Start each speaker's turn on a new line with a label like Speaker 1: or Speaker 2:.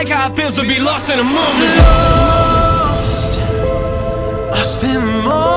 Speaker 1: like how it feels to be lost in a moment.
Speaker 2: Lost in the moment.